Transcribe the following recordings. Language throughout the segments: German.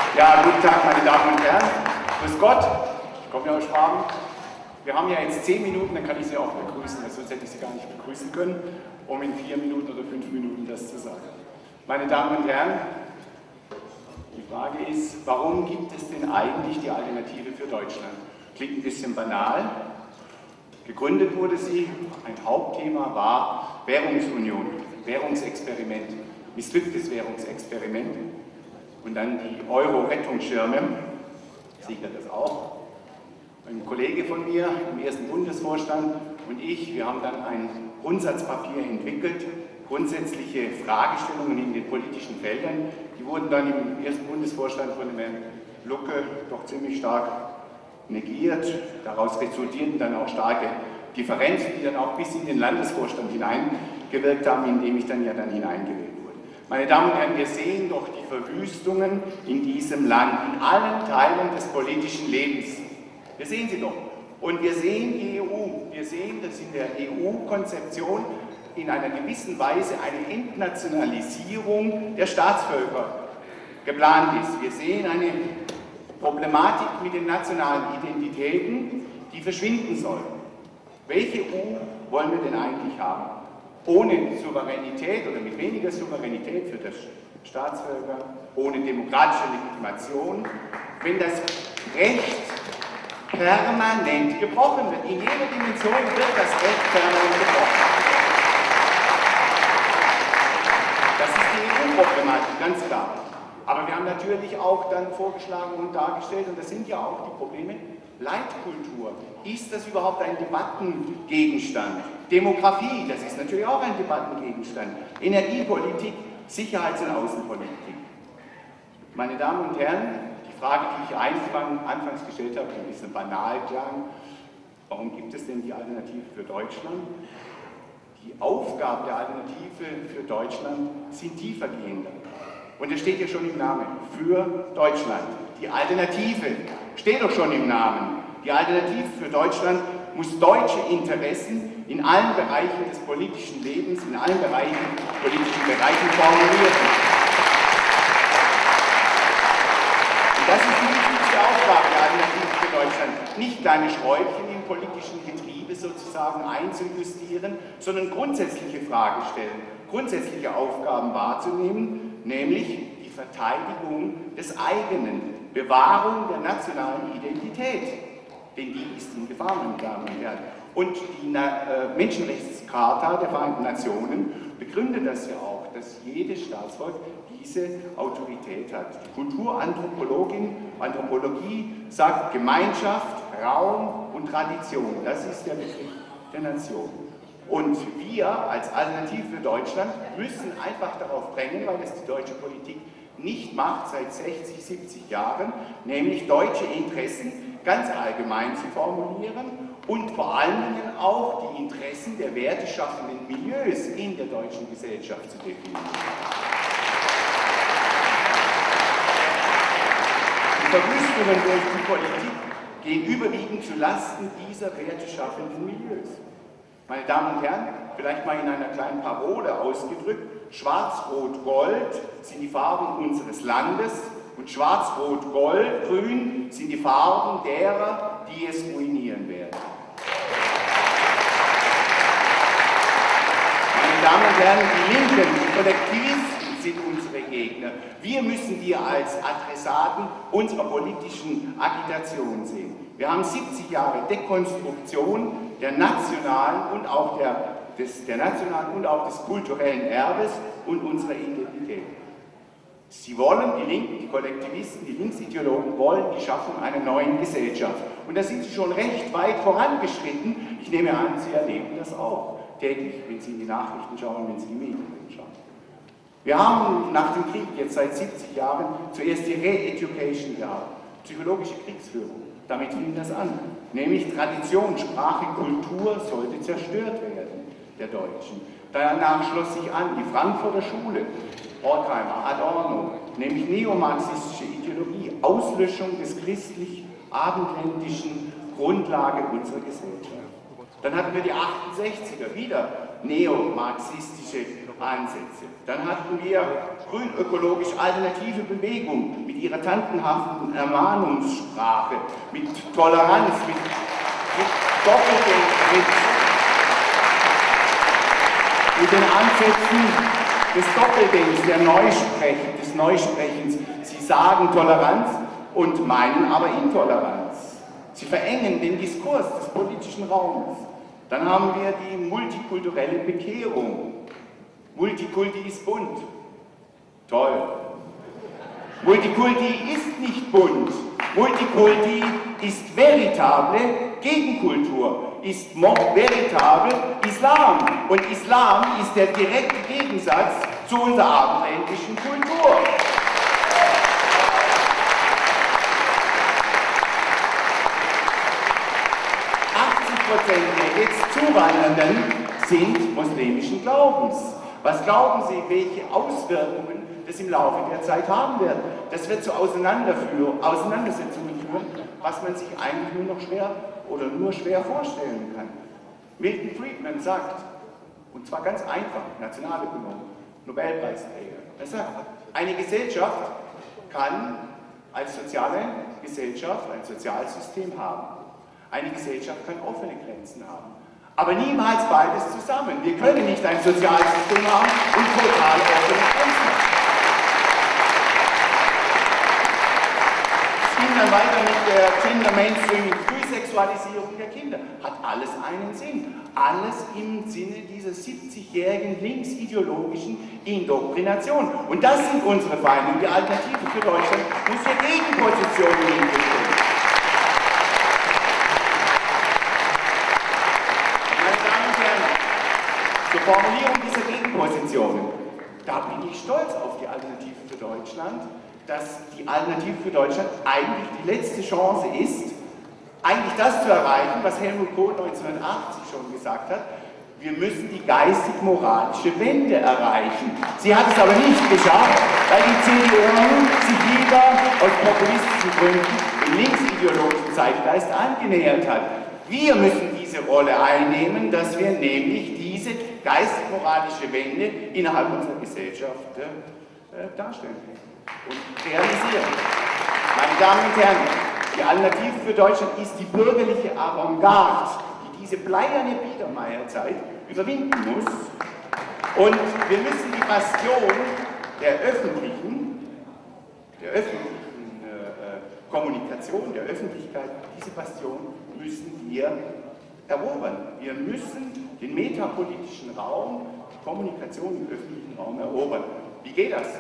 Ja, guten Tag, meine Damen und Herren. Grüß Gott, ich komme ja aus Schwaben. Wir haben ja jetzt 10 Minuten, dann kann ich Sie auch begrüßen, weil sonst hätte ich Sie gar nicht begrüßen können, um in 4 Minuten oder 5 Minuten das zu sagen. Meine Damen und Herren, die Frage ist, warum gibt es denn eigentlich die Alternative für Deutschland? Klingt ein bisschen banal. Gegründet wurde sie, ein Hauptthema war Währungsunion, Währungsexperiment, missglücktes Währungsexperiment. Und dann die Euro-Rettungsschirme, sichert das auch. Ein Kollege von mir im ersten Bundesvorstand und ich, wir haben dann ein Grundsatzpapier entwickelt, grundsätzliche Fragestellungen in den politischen Feldern. Die wurden dann im ersten Bundesvorstand von dem Herrn Lucke doch ziemlich stark negiert. Daraus resultierten dann auch starke Differenzen, die dann auch bis in den Landesvorstand hineingewirkt haben, in dem ich dann hineingewählt wurde. Meine Damen und Herren, wir sehen doch die Verwüstungen in diesem Land, in allen Teilen des politischen Lebens. Wir sehen sie doch. Und wir sehen die EU. Wir sehen, dass in der EU-Konzeption in einer gewissen Weise eine Entnationalisierung der Staatsvölker geplant ist. Wir sehen eine Problematik mit den nationalen Identitäten, die verschwinden soll. Welche EU wollen wir denn eigentlich haben? Ohne Souveränität oder mit weniger Souveränität für das Staatsvölker, ohne demokratische Legitimation, wenn das Recht permanent gebrochen wird. In jeder Dimension wird das Recht permanent gebrochen. Das ist die EU-Problematik, ganz klar. Aber wir haben natürlich auch dann vorgeschlagen und dargestellt, und das sind ja auch die Probleme, Leitkultur. Ist das überhaupt ein Debattengegenstand? Demografie, das ist natürlich auch ein Debattengegenstand. Energiepolitik, Sicherheits- und Außenpolitik. Meine Damen und Herren, die Frage, die ich anfangs gestellt habe, die ein bisschen banal klang, warum gibt es denn die Alternative für Deutschland? Die Aufgaben der Alternative für Deutschland sind tiefergehender. Und es steht ja schon im Namen, für Deutschland. Die Alternative steht doch schon im Namen. Die Alternative für Deutschland muss deutsche Interessen in allen Bereichen des politischen Lebens, in allen politischen Bereichen formulieren. Und das ist die wichtigste Aufgabe der Alternative für Deutschland. Nicht kleine Schräubchen im politischen Getriebe sozusagen einzujustieren, sondern grundsätzliche Fragen stellen, grundsätzliche Aufgaben wahrzunehmen, nämlich die Verteidigung des eigenen, Bewahrung der nationalen Identität. Denn die ist in Gefahr, meine Damen und Herren. Und die Menschenrechtscharta der Vereinten Nationen begründet das ja auch, dass jedes Staatsvolk diese Autorität hat. Die Kulturanthropologie sagt Gemeinschaft, Raum und Tradition. Das ist der Begriff der Nation. Und wir als Alternative für Deutschland müssen einfach darauf drängen, weil es die deutsche Politik nicht macht seit 60, 70 Jahren, nämlich deutsche Interessen ganz allgemein zu formulieren und vor allen Dingen auch die Interessen der werteschaffenden Milieus in der deutschen Gesellschaft zu definieren. Die Verwüstungen durch die Politik gehen überwiegend zu Lasten dieser werteschaffenden Milieus. Meine Damen und Herren, vielleicht mal in einer kleinen Parole ausgedrückt, Schwarz-Rot-Gold sind die Farben unseres Landes und Schwarz-Rot-Gold-Grün sind die Farben derer, die es ruinieren werden. Meine Damen und Herren, die Linken, die Kollektivisten sind unsere Gegner. Wir müssen die als Adressaten unserer politischen Agitation sehen. Wir haben 70 Jahre Dekonstruktion der nationalen und auch des kulturellen Erbes und unserer Identität. Sie wollen, die Linken, die Kollektivisten, die Linksideologen wollen die Schaffung einer neuen Gesellschaft. Und da sind sie schon recht weit vorangeschritten. Ich nehme an, Sie erleben das auch täglich, wenn Sie in die Nachrichten schauen, wenn Sie die Medien schauen. Wir haben nach dem Krieg, jetzt seit 70 Jahren, zuerst die Re-Education gehabt, psychologische Kriegsführung. Damit fing das an. Nämlich Tradition, Sprache, Kultur sollte zerstört werden, der Deutschen. Danach schloss sich an die Frankfurter Schule, Horkheimer, Adorno, nämlich neomarxistische Ideologie, Auslöschung des christlich-abendländischen Grundlage unserer Gesellschaft. Dann hatten wir die 68er, wieder neomarxistische Ansätze. Dann hatten wir grün-ökologisch alternative Bewegung mit ihrer tantenhaften Ermahnungssprache, mit Toleranz, mit Doppeldenken, mit den Ansätzen des Doppeldenkens, des Neusprechens. Sie sagen Toleranz und meinen aber Intoleranz. Sie verengen den Diskurs des politischen Raumes. Dann haben wir die multikulturelle Bekehrung. Multikulti ist bunt. Toll. Multikulti ist nicht bunt. Multikulti ist veritable Gegenkultur, ist veritable Islam. Und Islam ist der direkte Gegensatz zu unserer abendländischen Kultur. 80% der jetzt Zuwandernden sind muslimischen Glaubens. Was glauben Sie, welche Auswirkungen das im Laufe der Zeit haben wird? Das wird zu Auseinandersetzungen führen, was man sich eigentlich nur schwer vorstellen kann. Milton Friedman sagt, und zwar ganz einfach, Nationalökonom, Nobelpreisträger, er sagt, eine Gesellschaft kann als soziale Gesellschaft ein Sozialsystem haben. Eine Gesellschaft kann offene Grenzen haben. Aber niemals beides zusammen. Wir können nicht ein Sozialsystem haben und total offene Grenzen. Es ging dann weiter mit der Gender-Mainstreaming, Frühsexualisierung der Kinder. Hat alles einen Sinn. Alles im Sinne dieser 70-jährigen linksideologischen Indoktrination. Und das sind unsere Feinde. Und die Alternative für Deutschland muss für Gegenpositionen entwickeln. Zur Formulierung dieser Gegenpositionen, da bin ich stolz auf die Alternative für Deutschland, dass die Alternative für Deutschland eigentlich die letzte Chance ist, eigentlich das zu erreichen, was Helmut Kohl 1980 schon gesagt hat, wir müssen die geistig-moralische Wende erreichen. Sie hat es aber nicht geschafft, weil die CDU sich lieber aus populistischen Gründen dem linksideologischen Zeitgeist angenähert hat. Wir müssen diese Rolle einnehmen, dass wir nämlich diese geistig-moralische Wende innerhalb unserer Gesellschaft darstellen und realisieren. Meine Damen und Herren, die Alternative für Deutschland ist die bürgerliche Avantgarde, die diese bleierne Biedermeierzeit überwinden muss. Und wir müssen die Bastion der öffentlichen Kommunikation, der Öffentlichkeit, diese Bastion müssen wir erobern. Wir müssen den metapolitischen Raum, die Kommunikation im öffentlichen Raum erobern. Wie geht das?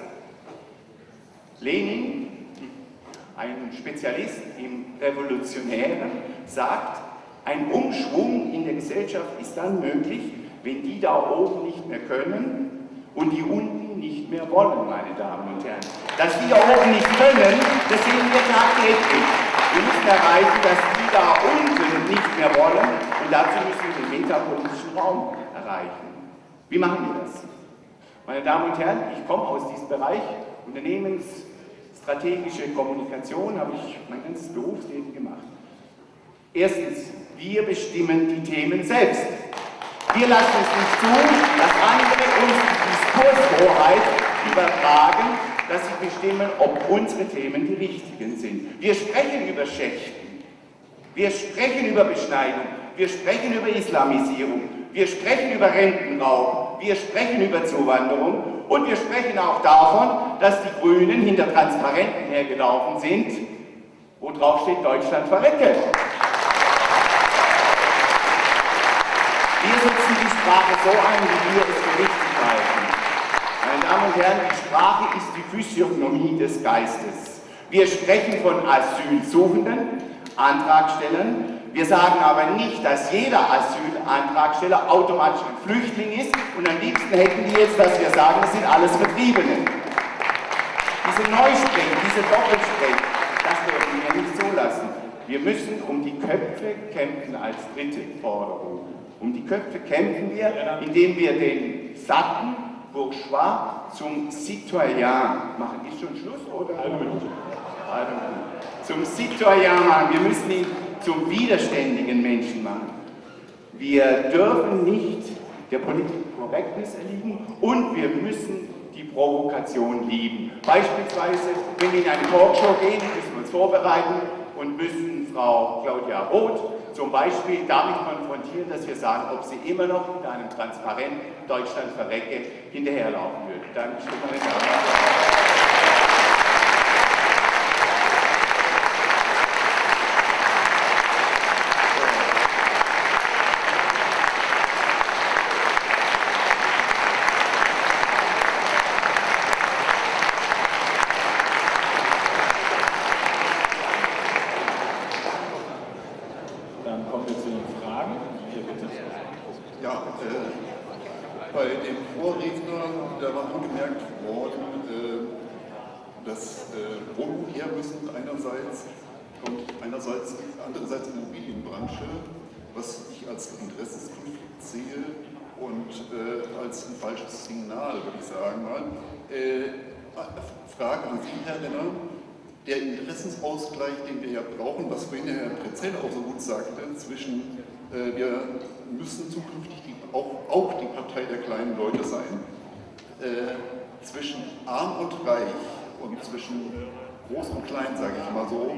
Lenin, ein Spezialist im Revolutionären, sagt, ein Umschwung in der Gesellschaft ist dann möglich, wenn die da oben nicht mehr können und die unten nicht mehr wollen, meine Damen und Herren. Dass die da oben nicht können, das sehen wir tagtäglich. Wir müssen erreichen, dass die da unten nicht mehr wollen und dazu müssen wir den metapolitischen Raum erreichen. Wie machen wir das? Meine Damen und Herren, ich komme aus diesem Bereich, unternehmensstrategische Kommunikation, habe ich mein ganzes Berufsleben gemacht. Erstens, wir bestimmen die Themen selbst. Wir lassen es nicht zu, dass andere uns die Diskurshoheit übertragen, dass sie bestimmen, ob unsere Themen die richtigen sind. Wir sprechen über Schächten, wir sprechen über Beschneidung, wir sprechen über Islamisierung, wir sprechen über Rentenraub, wir sprechen über Zuwanderung und wir sprechen auch davon, dass die Grünen hinter Transparenten hergelaufen sind, wo drauf steht, Deutschland verrecke. Wir setzen die Sprache so ein, wie wir es für richtig halten. Meine Damen und Herren, die Sprache ist die Physiognomie des Geistes. Wir sprechen von Asylsuchenden, Antragstellern. Wir sagen aber nicht, dass jeder Asylantragsteller automatisch ein Flüchtling ist und am liebsten hätten die jetzt, dass wir sagen, das sind alles Vertriebene. Diese Neusprechen, diese Doppelsprechen, das dürfen wir nicht so lassen. Wir müssen um die Köpfe kämpfen als dritte Forderung. Um die Köpfe kämpfen wir, indem wir den satten Bourgeois zum Citoyen machen. Ist schon Schluss, oder? Zum Citoyen machen. Wir müssen ihn zum widerständigen Menschen machen. Wir dürfen nicht der Politik Correctness erliegen und wir müssen die Provokation lieben. Beispielsweise, wenn wir in eine Talkshow gehen, müssen wir uns vorbereiten und müssen Frau Claudia Roth zum Beispiel damit konfrontieren, dass wir sagen, ob sie immer noch mit einem Transparent Deutschland verrecke hinterherlaufen würde. Dankeschön, meine Damen und Herren. Bei dem Vorredner, da war angemerkt worden, dass Wohnungen her müssen einerseits und andererseits Immobilienbranche, was ich als Interessenskonflikt sehe und als ein falsches Signal, würde ich sagen mal. Frage an Sie, Herr Renner. Der Interessensausgleich, den wir ja brauchen, was vorhin Herr Prezell auch so gut sagte, zwischen wir müssen zukünftig auch die Partei der kleinen Leute sein, zwischen arm und reich und zwischen groß und klein, sage ich mal so.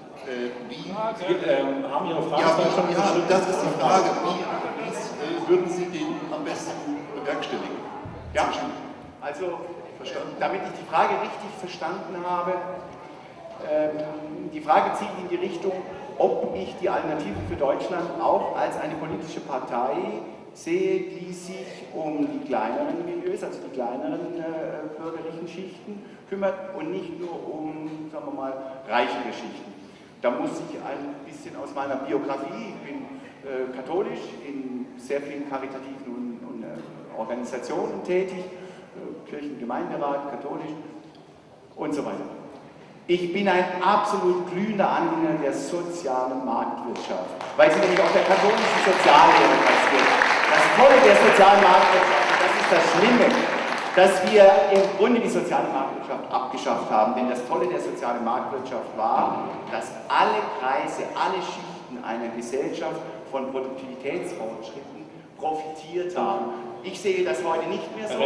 Haben Ihre Frage schon? Ja, das ist die Frage. Wie würden Sie den am besten bewerkstelligen? Ja, also damit ich die Frage richtig verstanden habe, die Frage zielt in die Richtung, ob ich die Alternative für Deutschland auch als eine politische Partei sehe, die sich um die kleineren Milieus, also die kleineren bürgerlichen Schichten kümmert und nicht nur um, sagen wir mal, reichere Schichten. Da muss ich ein bisschen aus meiner Biografie, ich bin katholisch, in sehr vielen karitativen Organisationen tätig, Kirchengemeinderat, katholisch und so weiter. Ich bin ein absolut glühender Anhänger der sozialen Marktwirtschaft, weil sie nämlich auf der katholischen Soziallehre basiert. Das Tolle der sozialen Marktwirtschaft, und das ist das Schlimme, dass wir im Grunde die soziale Marktwirtschaft abgeschafft haben. Denn das Tolle der sozialen Marktwirtschaft war, dass alle Kreise, alle Schichten einer Gesellschaft von Produktivitätsfortschritten profitiert haben. Ich sehe das heute nicht mehr so.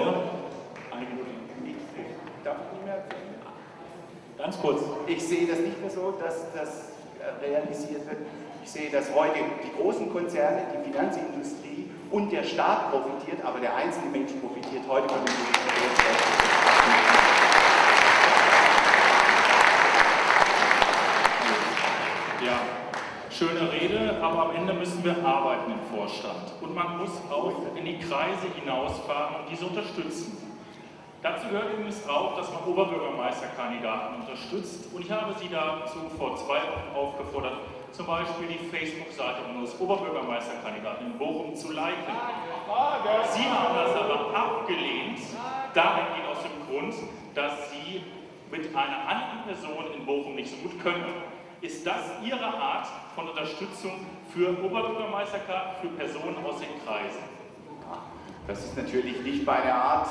Darf ich nicht mehr? Ganz kurz. Ich sehe das nicht mehr so, dass das realisiert wird. Ich sehe, dass heute die großen Konzerne, die Finanzindustrie und der Staat profitiert, aber der einzelne Mensch profitiert heute von den Produktivitätsfortschritten. Ja, schöne Rede, aber am Ende müssen wir arbeiten im Vorstand. Und man muss auch in die Kreise hinausfahren und diese unterstützen. Dazu gehört übrigens auch, dass man Oberbürgermeisterkandidaten unterstützt. Und ich habe Sie dazu vor 2 Wochen aufgefordert, zum Beispiel die Facebook-Seite unseres Oberbürgermeisterkandidaten in Bochum zu liken. Sie haben das aber abgelehnt, dahingehend aus dem Grund, dass Sie mit einer anderen Person in Bochum nicht so gut können. Ist das Ihre Art von Unterstützung für Oberbürgermeisterkandidaten, für Personen aus den Kreisen? Das ist natürlich nicht meine Art.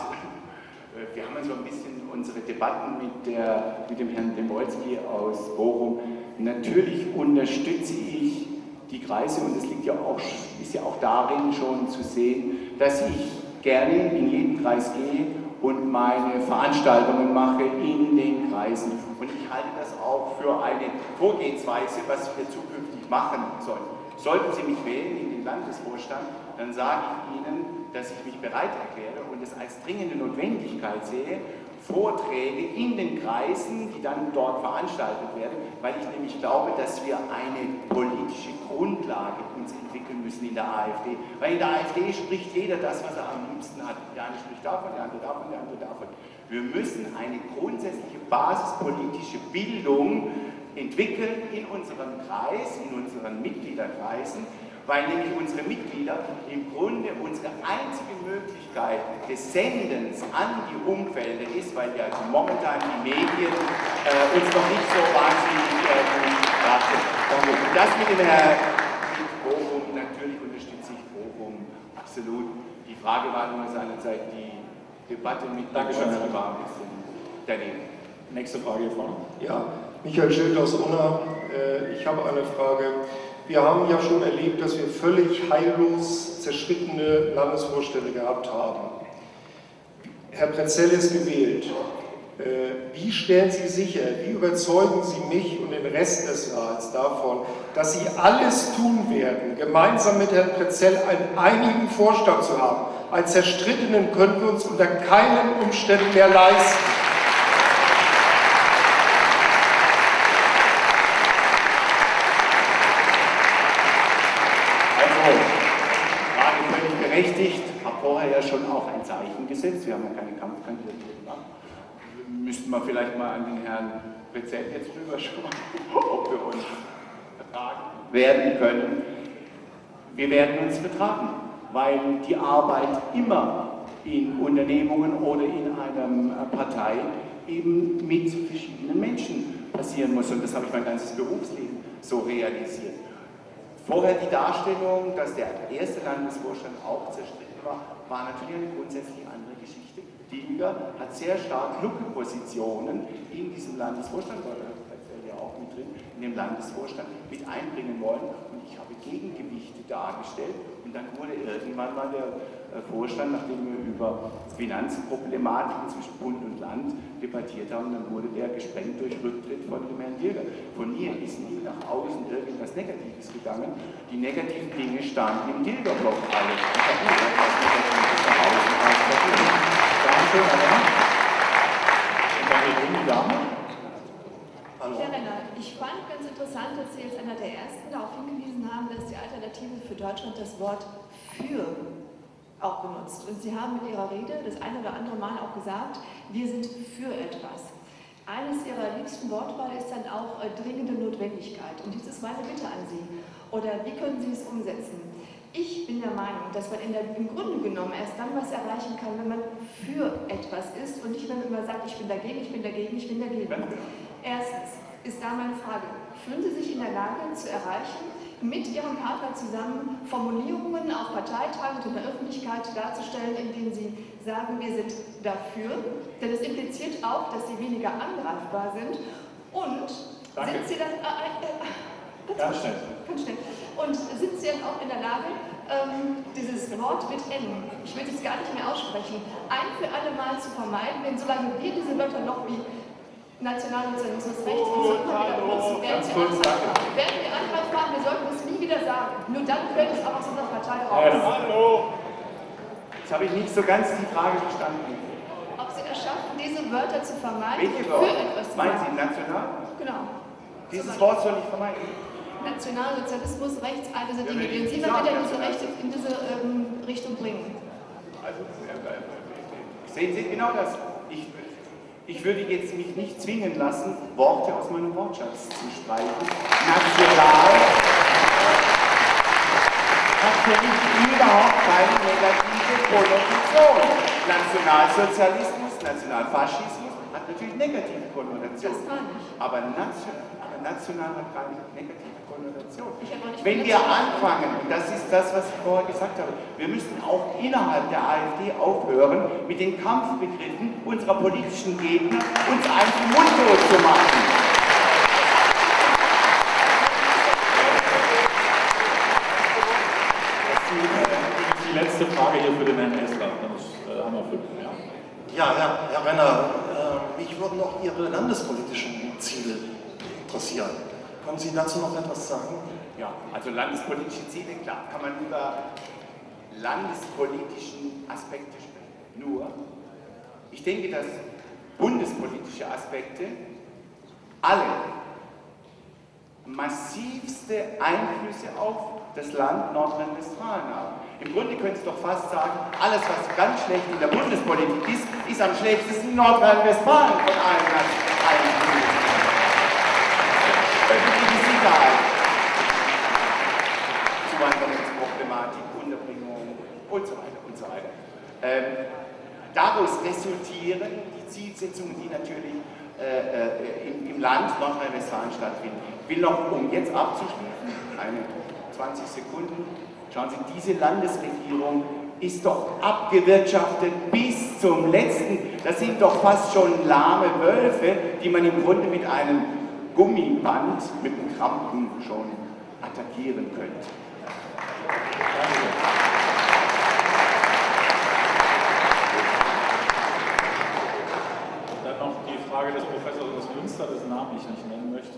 Wir haben so ein bisschen unsere Debatten mit dem Herrn Demolski aus Bochum. Natürlich unterstütze ich die Kreise und es ist ja auch darin schon zu sehen, dass ich gerne in jeden Kreis gehe und meine Veranstaltungen mache in den Kreisen. Und ich halte das auch für eine Vorgehensweise, was wir zukünftig machen sollen. Sollten Sie mich wählen in den Landesvorstand, dann sage ich Ihnen, dass ich mich bereit erkläre und es als dringende Notwendigkeit sehe, Vorträge in den Kreisen, die dann dort veranstaltet werden, weil ich nämlich glaube, dass wir eine politische Grundlage uns entwickeln müssen in der AfD. Weil in der AfD spricht jeder das, was er am liebsten hat. Der eine spricht davon, der andere davon, der andere davon. Wir müssen eine grundsätzliche basispolitische Bildung entwickeln in unserem Kreis, in unseren Mitgliederkreisen, weil nämlich unsere Mitglieder im Grunde unsere einzige Möglichkeit des Sendens an die Umfelder ist, weil ja momentan die Medien uns noch nicht so wahnsinnig betrachten. Und das mit dem Herrn Bochum, natürlich unterstütze ich Bochum, absolut. Die Frage war nur seinerzeit, die Debatte mit Dankeschön, Herrn war ein bisschen daneben. Nächste Frage hier vorne. Ja, Michael Schild aus Unna. Ich habe eine Frage. Wir haben ja schon erlebt, dass wir völlig heillos zerschrittene Landesvorstände gehabt haben. Herr Pretzell ist gewählt. Wie stellen Sie sicher, wie überzeugen Sie mich und den Rest des Rats davon, dass Sie alles tun werden, gemeinsam mit Herrn Pretzell einen einigen Vorstand zu haben? Einen zerstrittenen können wir uns unter keinen Umständen mehr leisten. Berechtigt, habe vorher ja schon auch ein Zeichen gesetzt. Wir haben ja keine Kampfkandidatur gemacht. Müssten wir vielleicht mal an den Herrn Pretzell jetzt rüber schauen, ob wir uns vertragen werden können. Wir werden uns vertragen, weil die Arbeit immer in Unternehmungen oder in einer Partei eben mit verschiedenen Menschen passieren muss. Und das habe ich mein ganzes Berufsleben so realisiert. Vorher die Darstellung, dass der erste Landesvorstand auch zerstritten war natürlich eine grundsätzlich andere Geschichte. Dilger hat sehr stark Lückenpositionen in diesem Landesvorstand, weil er ja auch mit drin, in dem Landesvorstand mit einbringen wollen. Und ich habe Gegengewichte dargestellt. Und dann wurde irgendwann mal der Vorstand, nachdem wir über Finanzproblematiken zwischen Bund und Land debattiert haben, dann wurde der gesprengt durch Rücktritt von dem Herrn Dilger. Von hier ist nie nach außen irgendwas Negatives gegangen. Die negativen Dinge standen im Dilger-Block alle. Ich habe nicht etwas Negatives nach außen ausprobiert. Danke, Anna. Und dann die junge Dame. Hallo. Herr Renner, ich fand ganz interessant, dass Sie als einer der Ersten darauf hingewiesen haben, dass die Alternative für Deutschland das Wort für auch benutzt. Und Sie haben in Ihrer Rede das eine oder andere Mal auch gesagt, wir sind für etwas. Eines Ihrer liebsten Wortwahl ist dann auch dringende Notwendigkeit. Und dies ist meine Bitte an Sie. Oder wie können Sie es umsetzen? Ich bin der Meinung, dass man im Grunde genommen erst dann was erreichen kann, wenn man für etwas ist und nicht, wenn man immer sagt, ich bin dagegen, ich bin dagegen, ich bin dagegen. Erstens ist da meine Frage, fühlen Sie sich in der Lage zu erreichen, mit Ihrem Partner zusammen Formulierungen auf Parteitagen und in der Öffentlichkeit darzustellen, indem Sie sagen, wir sind dafür, denn es impliziert auch, dass Sie weniger angreifbar sind und sind Sie dann... Ganz schnell. Und sind Sie dann auch in der Lage, dieses Wort mit N, ich will es gar nicht mehr aussprechen, ein für alle Mal zu vermeiden, denn solange wir diese Wörter noch wie Nationalsozialismus, Rechts und so wieder benutzen, werden wir angreifbar, wir sollten es nie wieder sagen. Nur dann fällt es auch aus unserer Partei raus. Hallo! Jetzt habe ich nicht so ganz die Frage verstanden. Ob Sie es schaffen, diese Wörter zu vermeiden Welche und für Wörter? etwas zu Meinen machen? Sie national? Genau. Dieses Wort soll ich vermeiden. Nationalsozialismus, Rechts, all diese Dinge, will die ich Sie immer sagen, wieder in diese Richtung bringen. Also, sehen Sie genau das. Ich würde jetzt mich nicht zwingen lassen, Worte aus meinem Wortschatz zu streichen. National hat für mich überhaupt keine negative Konnotation. Nationalsozialismus, Nationalfaschismus hat natürlich negative Konnotationen. Aber national hat keine negative Konnotation. Wenn wir anfangen, und das ist das, was ich vorher gesagt habe, wir müssen auch innerhalb der AfD aufhören, mit den Kampfbegriffen unserer politischen Gegner uns einfach mundtot zu machen. Die letzte Frage hier für den Herrn Essler. Das haben wir 5 Minuten. Ja, Herr Renner, mich würden noch Ihre landespolitischen Ziele interessieren. Können Sie dazu noch etwas sagen? Ja, also landespolitische Ziele, klar, kann man über landespolitischen Aspekte sprechen. Nur, ich denke, dass bundespolitische Aspekte alle massivste Einflüsse auf das Land Nordrhein-Westfalen haben. Im Grunde könnte es doch fast sagen, alles, was ganz schlecht in der Bundespolitik ist, ist am schlechtesten in Nordrhein-Westfalen von allen Bundesländern. Öffentliche Sicherheit, Zuwanderungsproblematik, Unterbringung und so weiter und so weiter. Daraus resultieren die Zielsetzungen, die natürlich im Land Nordrhein-Westfalen stattfinden. Ich will noch, um jetzt abzuschließen, eine 20 Sekunden, schauen Sie, diese Landesregierung ist doch abgewirtschaftet bis zum Letzten. Das sind doch fast schon lahme Wölfe, die man im Grunde mit einem Gummiband, mit einem Krampen schon attackieren könnt. Dann noch die Frage des Professors aus Münster, dessen Namen ich nicht nennen möchte.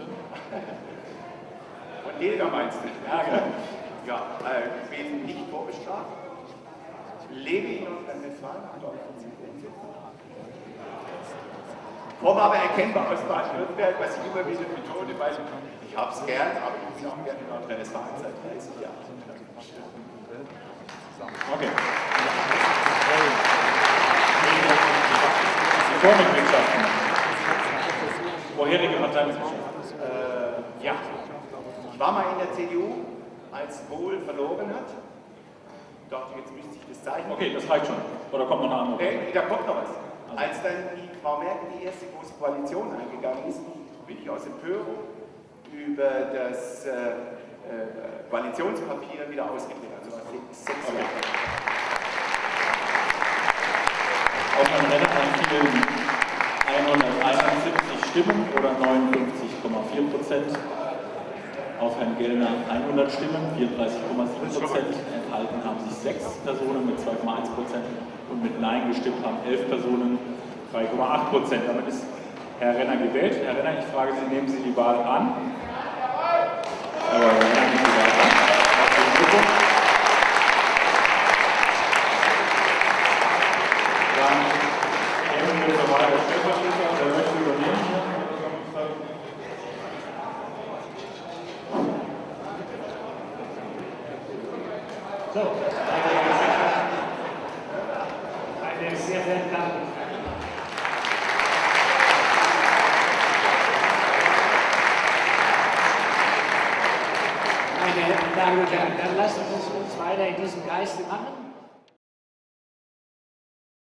Von Jäger meinst du? Ja, genau. Ja, bin nicht vorbestraft, lebe in Nordrhein-Westfalen, komme aber erkennbar aus Baden-Württemberg, was ich immer wieder betone, weil ich habe es gern, aber ich bin auch gerne in Nordrhein-Westfalen seit 30 Jahren. Okay. Vormitgliedschaften. Vorherige Parteimitgliedschaften. Ja, ich war mal in der CDU, als Kohl verloren hat. Ich dachte, jetzt müsste ich das zeichnen. Okay, das reicht schon. Oder kommt noch eine andere? Da kommt noch was. Als dann die Frau Merkel die erste große Koalition eingegangen ist, bin ich aus Empörung über das Koalitionspapier wieder ausgetreten. Also nach 6 Jahren. Auf Herrn Renner fielen 171 Stimmen oder 59,4%. Auf Herrn Gellner 100 Stimmen, 34,7%. Enthalten haben sich 6 Personen mit 2,1% und mit Nein gestimmt haben 11 Personen, 3,8%. Damit ist Herr Renner gewählt. Herr Renner, ich frage Sie, nehmen Sie die Wahl an? Herzlichen Glückwunsch. Dann nehmen wir zur Wahl der Stellvertreter. Wer möchte übernehmen hier? So, meine sehr verehrten Damen und Herren. Meine Damen und Herren, dann lassen Sie es uns weiter in diesem Geiste machen.